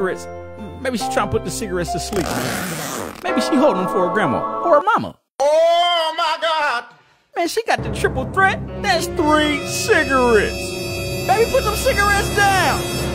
cigarettes. Maybe she's trying to put the cigarettes to sleep, man. Maybe she holding them for her grandma or her mama. Oh my God! Man, she got the triple threat. That's 3 cigarettes. Baby, put them cigarettes down.